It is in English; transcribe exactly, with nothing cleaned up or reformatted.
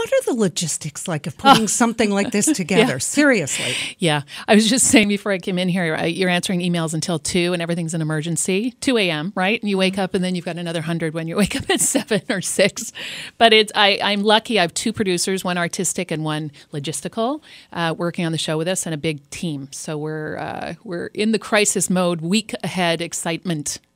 what are the logistics like of putting oh. something like this together? Yeah. Seriously. Yeah. I was just saying before I came in here, you're answering emails until two and everything's an emergency, two a.m., right? And you wake up and then you've got another one hundred when you wake up at seven or six. But it's I, I'm lucky. I have two producers, one artistic and one logistical, uh, working on the show with us, and a big team. So we're uh, we're in the crisis mode, week ahead excitement